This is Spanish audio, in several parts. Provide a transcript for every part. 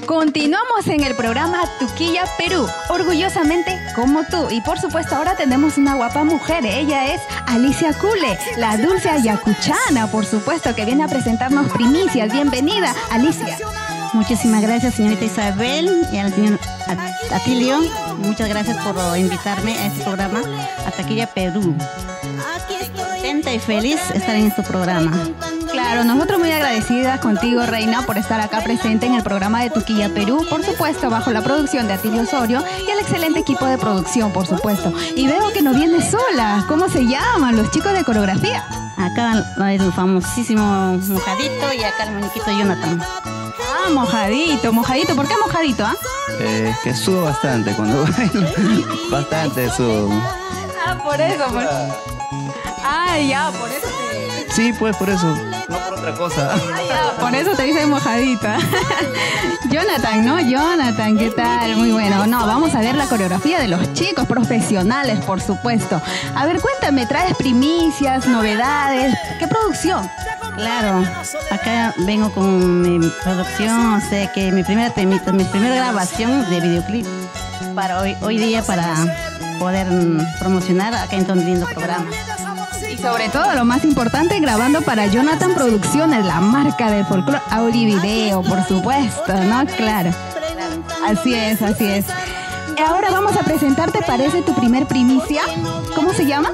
Continuamos en el programa Tuquilla Perú, orgullosamente como tú. Y por supuesto ahora tenemos una guapa mujer, ella es Alicia Cule, la dulce ayacuchana, por supuesto, que viene a presentarnos primicias. Bienvenida, Alicia. Muchísimas gracias, señorita Isabel, y al señor Atilio. Muchas gracias por invitarme a este programa, a Tuquilla Perú. Contenta y feliz estar en este programa. Claro, nosotros muy agradecidas contigo, Reina, por estar acá presente en el programa de Tuquilla Perú, por supuesto, bajo la producción de Atilio Osorio y el excelente equipo de producción, por supuesto. Y veo que no vienes sola. ¿Cómo se llaman los chicos de coreografía? Acá el famosísimo Mojadito y acá el muñequito Jonathan. Ah, Mojadito, Mojadito. ¿Por qué Mojadito, ah? Que subo bastante cuando bailo. Bastante subo. Ah, por eso. Ah, ya, por eso Sí, pues por eso. No por otra cosa. Ah, ya, por eso te dicen Mojadita. Jonathan, ¿no? Jonathan, ¿qué tal? Muy bueno. No, vamos a ver la coreografía de los chicos profesionales, por supuesto. A ver, cuéntame, ¿traes primicias, novedades? ¿Qué producción? Claro, acá vengo con mi producción, o sea que mi primera grabación de videoclip para hoy día para poder promocionar acá en tan lindo programa. Y sobre todo, lo más importante, grabando para Jonathan Producciones, la marca del folclore, audio y video, por supuesto, ¿no? Claro. Así es, así es. Ahora vamos a presentarte, parece, tu primer primicia. ¿Cómo se llama?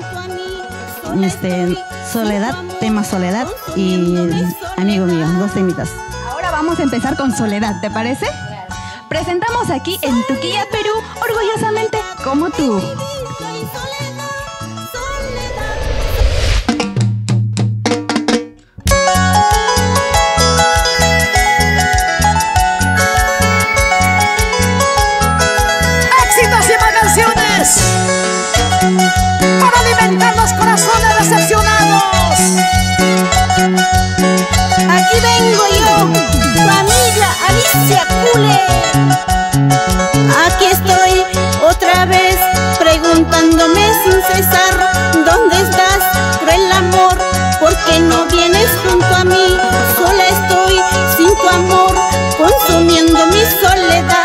Soledad, tema Soledad y Amigo Mío, 2 temitas. Ahora vamos a empezar con Soledad, ¿te parece? Presentamos aquí en Tuquilla Perú, orgullosamente como tú. Para alimentar los corazones decepcionados. Aquí vengo yo, tu amiga Alicia Cule. Aquí estoy otra vez preguntándome sin cesar: ¿dónde estás, cruel amor? ¿Por qué no vienes junto a mí? Sola estoy sin tu amor, consumiendo mi soledad.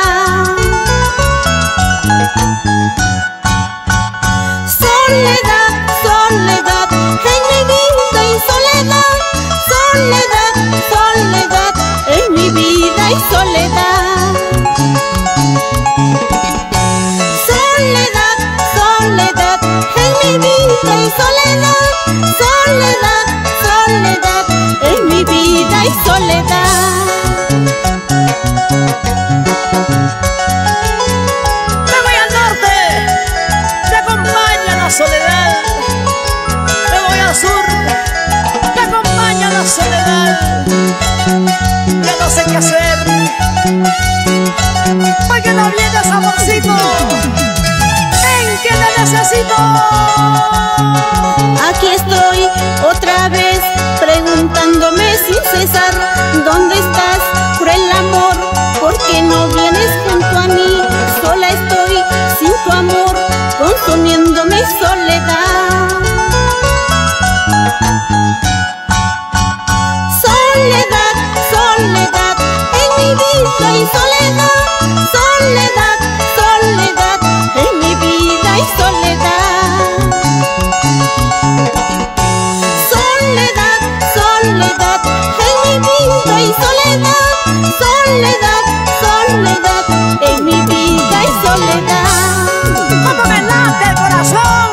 Soledad, soledad, en mi vida y soledad. Soledad, soledad, en mi vida y soledad. Soledad, soledad, en mi vida y soledad. Soledad, soledad, en mi vida y soledad. Soledad, me voy al sur, me acompaña la soledad. Ya no sé qué hacer, porque no vienes, amorcito, en que te necesito. Aquí estoy otra vez preguntándome sin cesar: ¿dónde estás, cruel amor? ¿Por qué no vienes junto a mí? Sola estoy sin tu amor, consumiendo mi soledad. Soledad, soledad, en mi vida y soledad. Soledad, soledad, en mi vida y soledad. Soledad, soledad, en mi vida y soledad. Soledad, soledad, en mi vida y soledad. ¡Cómo me late el corazón!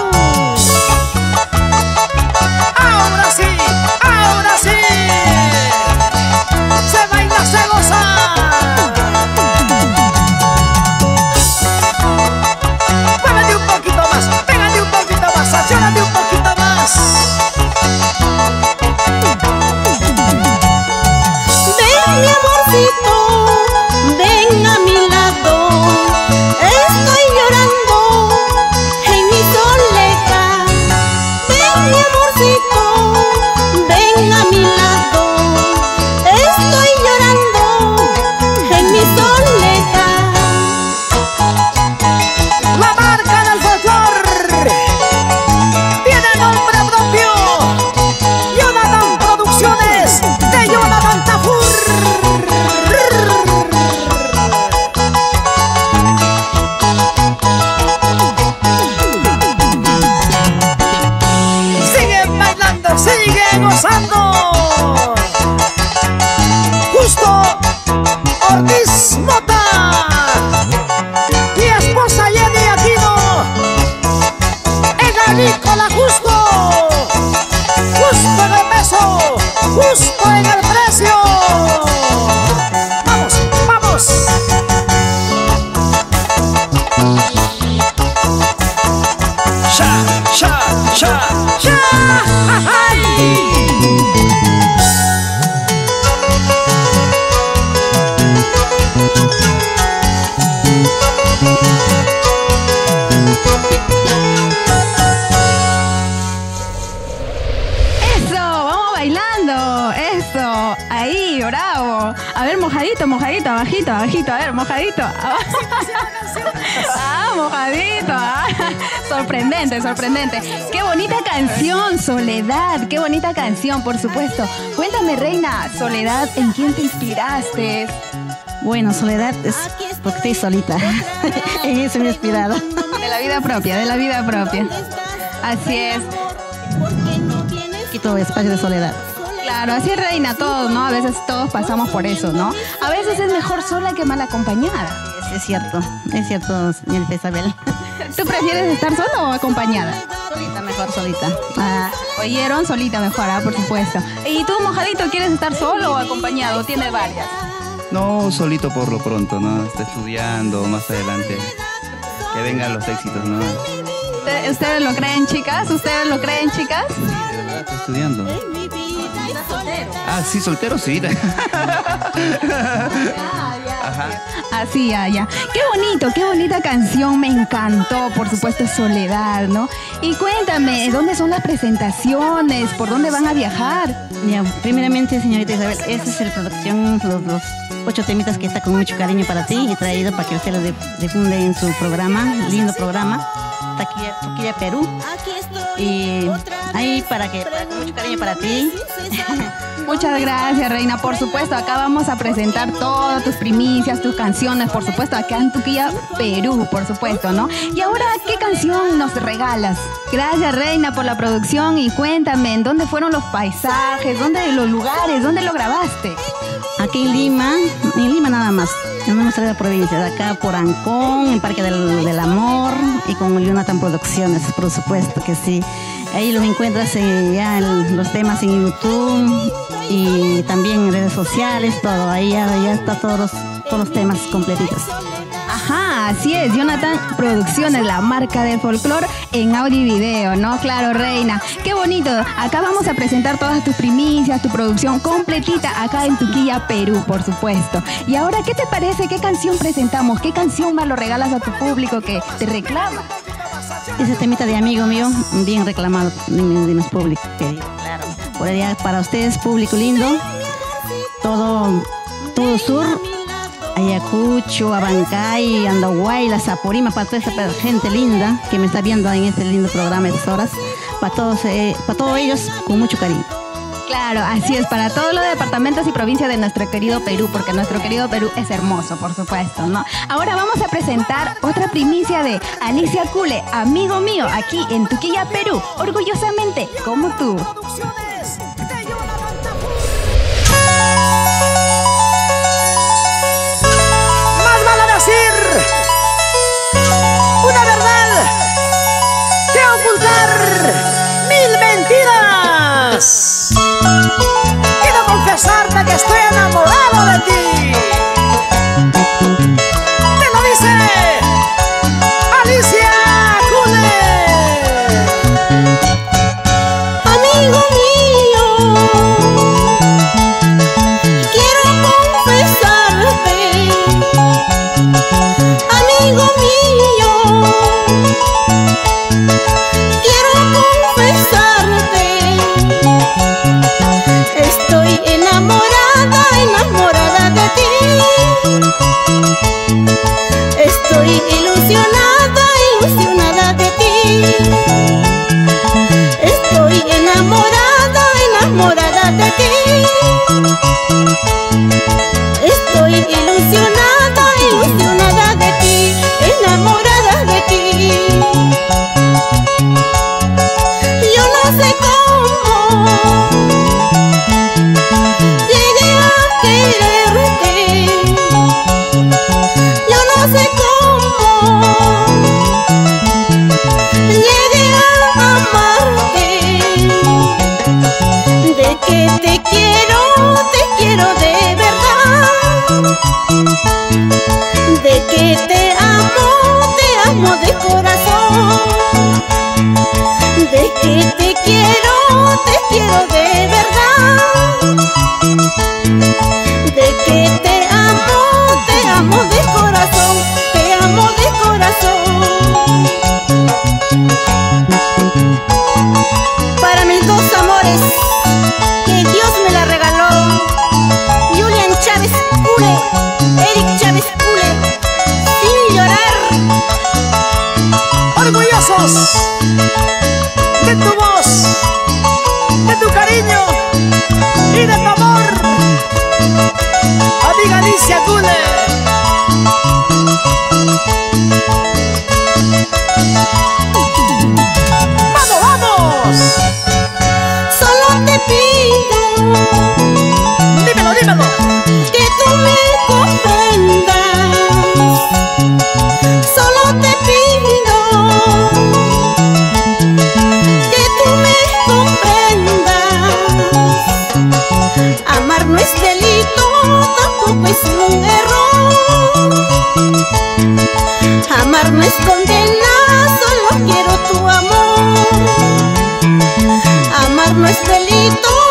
¡Ahora sí! ¡Ahora sí! ¡Se baila, se goza! Pégate un poquito más, pégate un poquito más, acciónate un poquito más. Ven, mi amorcito, ven a mi lado. Estoy llorando en mi soledad. bravo. A ver, mojadito, mojadito, abajito, abajito. A ver, mojadito. Ah, mojadito. Ah. Sorprendente, sorprendente. Qué bonita canción, Soledad. Qué bonita canción, por supuesto. Cuéntame, Reina, Soledad, ¿en quién te inspiraste? Bueno, Soledad es porque estoy solita. En eso me he inspirado. De la vida propia, de la vida propia. Así es. Quito espacio de soledad. Claro, así es, Reina, todos, ¿no? A veces todos pasamos por eso, ¿no? A veces es mejor sola que mal acompañada. Es cierto, señorita Isabel. ¿Tú prefieres estar sola o acompañada? Solita, mejor solita. Ah, oyeron, solita mejor, por supuesto. ¿Y tú, mojadito, quieres estar solo o acompañado? ¿Tienes varias? No, solito por lo pronto, ¿no? Está estudiando más adelante. Que vengan los éxitos, ¿no? ¿Ustedes lo creen, chicas? ¿Ustedes lo creen, chicas? Sí, de verdad, estoy estudiando. Ah, sí, soltero, sí. Ajá. Así, ya. Qué bonita canción, me encantó, por supuesto, Soledad, ¿no? Y cuéntame, ¿dónde son las presentaciones? ¿Por dónde van a viajar? Ya, primeramente, señorita Isabel, esta es la producción, los 8 temitas que está con mucho cariño para ti y traído para que usted lo difunde en su programa, lindo programa, Toquilla Perú. Y ahí con mucho cariño para ti. Muchas gracias, Reina. Por supuesto, acá vamos a presentar todas tus primicias, tus canciones, por supuesto, acá en Toquilla Perú, por supuesto, ¿no? Y ahora, ¿qué canción nos regalas? Gracias, Reina, por la producción y cuéntame, ¿en dónde fueron los paisajes? ¿Dónde los lugares? ¿Dónde lo grabaste? Aquí en Lima nada más. En nuestra provincia, de acá por Ancón, en Parque del Amor y con Jonathan Producciones, por supuesto que sí. Ahí los encuentras los temas en YouTube y también en redes sociales, todo. Ahí ya está todos los temas completitos. Ajá, así es, Jonathan Producciones, la marca del folclore en audio y video, ¿no? Claro, Reina. Qué bonito. Acá vamos a presentar todas tus primicias, tu producción completita acá en Toquilla Perú, por supuesto. Y ahora, ¿qué te parece? ¿Qué canción presentamos? ¿Qué canción más lo regalas a tu público que te reclama? Ese temita de amigo mío, bien reclamado de mis públicos. Claro. Por allá, para ustedes, público lindo, todo sur, Ayacucho, Abancay, Andahuay, La Zaporima, para toda esa gente linda que me está viendo en este lindo programa de estas horas, para todos ellos, con mucho cariño. Claro, así es, para todos los departamentos y provincias de nuestro querido Perú, porque nuestro querido Perú es hermoso, por supuesto, ¿no? Ahora vamos a presentar otra primicia de Alicia Cule, amigo mío, aquí en Toquilla Perú, orgullosamente como tú. Una verdad que ocultar 1000 mentiras. Quiero confesarte que estoy enamorado de ti. Te lo dice Alicia Cule. Amigo mío, quiero confesarte. Amigo mío, quiero confesarte. Estoy enamorada, enamorada de ti. Estoy ilusionada, ilusionada de ti. Estoy enamorada, enamorada de ti. Estoy ilusionada, ilusionada de ti, enamorada de ti. Yo no sé cómo llegué a quererte. Yo no sé cómo llegué a amarte. De que te quiero de verdad. De que te amo de corazón. De que te quiero de verdad. De que te amo de corazón. Te amo de corazón. Para mis dos amores, que Dios me la regaló. Yo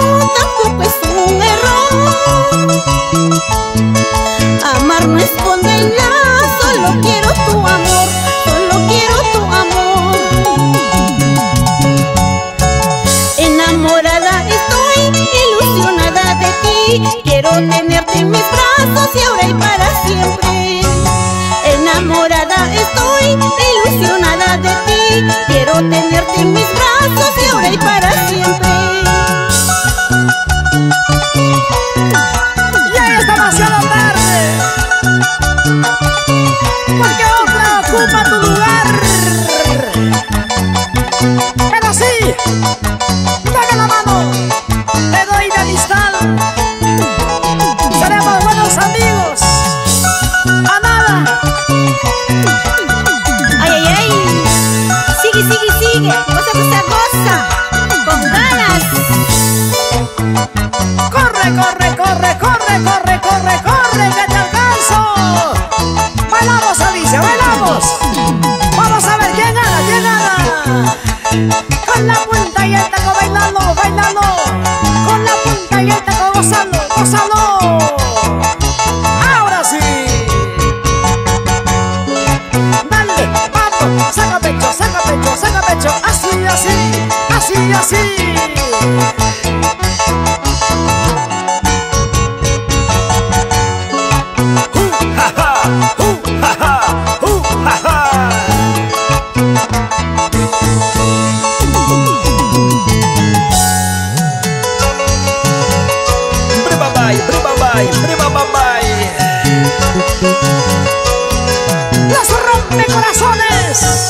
tampoco es un error. Amar no es condena, solo quiero tu amor, solo quiero tu amor. Enamorada estoy, ilusionada de ti, quiero tenerte en mis brazos y ahora y para siempre. Enamorada estoy, ilusionada de ti, quiero tenerte en mis brazos y ahora y para siempre. Ya es demasiado tarde, porque otra ocupa tu lugar. Pero sí, dame la mano, te doy de amistad. Seremos buenos amigos. A nada. Ay, ay, ay. Sigue, sigue, sigue. Goza, goza, goza. Con ganas. Corre, corre, corre, corre, corre, corre, corre, que te alcanzo. Bailamos, Alicia, bailamos. Vamos a ver quién gana, quién gana. Con la punta y el taco bailando, bailando. Con la punta y el taco gozando, gozando. Ahora sí. Dale, vamos, saca pecho, saca pecho, saca pecho. Así, así, así, así. ¡Los rompecorazones!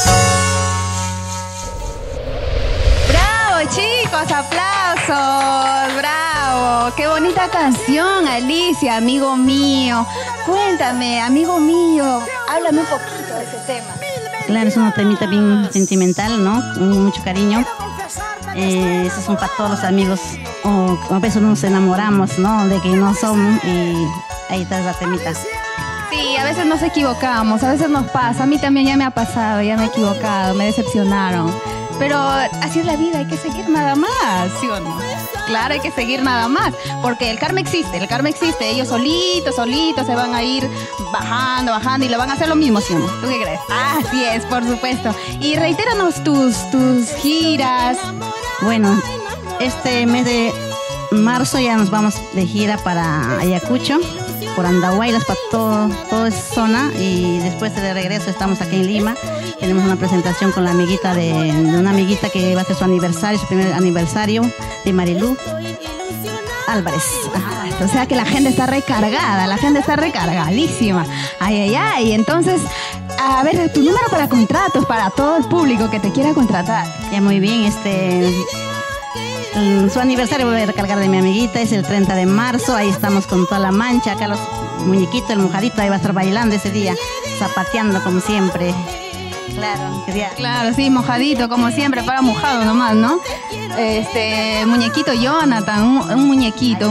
¡Bravo, chicos! ¡Aplausos! ¡Bravo! ¡Qué bonita canción, Alicia, amigo mío! Cuéntame, amigo mío, háblame un poquito de ese tema. Claro, es una temita bien sentimental, ¿no? Con mucho cariño. Esos son para todos los amigos. O a veces nos enamoramos, ¿no? De que no somos y ahí está la temita. Sí, a veces nos equivocamos, a veces nos pasa. A mí también ya me ha pasado, ya me he equivocado, me decepcionaron. Pero así es la vida, hay que seguir nada más, ¿sí o no? Claro, hay que seguir nada más, porque el karma existe, ellos solitos se van a ir bajando, bajando y le van a hacer lo mismo, ¿sí o no? ¿Tú qué crees? Así es, por supuesto. Y reitéranos tus giras. Bueno, este mes de marzo ya nos vamos de gira para Ayacucho, por Andahuaylas, para toda esa zona, y después de regreso estamos aquí en Lima. Tenemos una presentación con la amiguita de una amiguita que va a ser su aniversario, su primer aniversario, de Marilú Álvarez. O sea que la gente está recargada, la gente está recargadísima. Ay, ay, ay. Entonces, a ver, tu número para contratos, para todo el público que te quiera contratar. Ya muy bien, su aniversario voy a recargar de mi amiguita, es el 30 de marzo, ahí estamos con toda la mancha, acá los muñequitos, el mojadito, ahí va a estar bailando ese día, zapateando como siempre. Claro, claro, sí, mojadito, como siempre, para mojado nomás, ¿no? Muñequito Jonathan, un muñequito.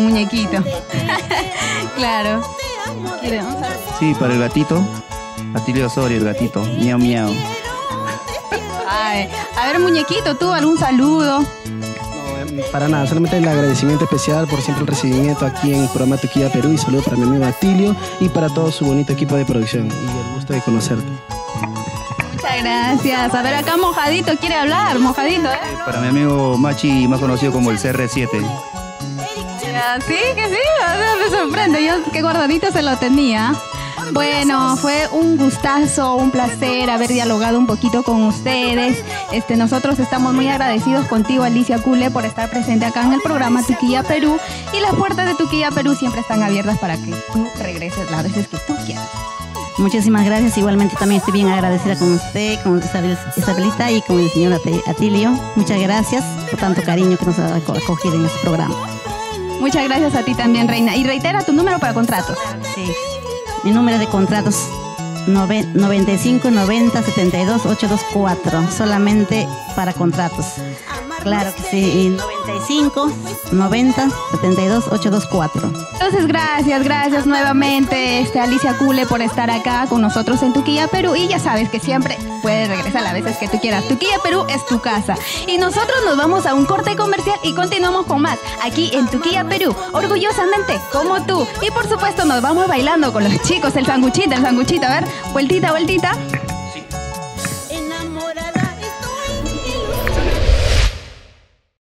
Claro. Sí, para el gatito, Atilio Osorio, el gatito, miau miau. Ay, a ver, muñequito, tú, algún saludo. No, para nada, solamente el agradecimiento especial por siempre el recibimiento aquí en el programa Tuquilla Perú, y saludo para mi amigo Atilio y para todo su bonito equipo de producción, y el gusto de conocerte. Muchas gracias. A ver, acá Mojadito quiere hablar, Mojadito, ¿eh? Para mi amigo Machi, más conocido como el CR7. Sí, que sí, me sorprende, yo qué guardadito se lo tenía. Bueno, fue un gustazo, un placer haber dialogado un poquito con ustedes. Nosotros estamos muy agradecidos contigo, Alicia Cule, por estar presente acá en el programa Tuquilla Perú. Y las puertas de Tuquilla Perú siempre están abiertas para que tú regreses las veces que tú quieras. Muchísimas gracias. Igualmente también estoy bien agradecida con usted, con Isabelita y con el señor Atilio. Muchas gracias por tanto cariño que nos ha acogido en este programa. Muchas gracias a ti también, Reina. Y reitera tu número para contratos. Sí. Mi número de contratos 95 90 72 824, solamente para contratos. Claro que sí. 35 90 72 824. Entonces, gracias nuevamente, Alicia Cule, por estar acá con nosotros en Tuquilla, Perú. Y ya sabes que siempre puedes regresar las veces que tú quieras. Tuquilla, Perú es tu casa. Y nosotros nos vamos a un corte comercial y continuamos con más aquí en Tuquilla, Perú, orgullosamente como tú. Y por supuesto nos vamos bailando con los chicos, el sanguchito, a ver, vueltita.